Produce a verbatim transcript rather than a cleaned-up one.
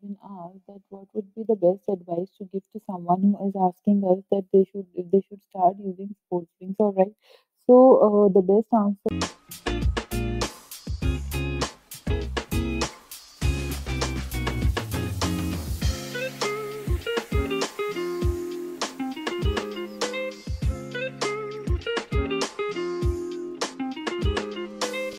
been asked that what would be the best advice to give to someone who is asking us that they should if they should start using sports drinks, all right. So uh, the best answer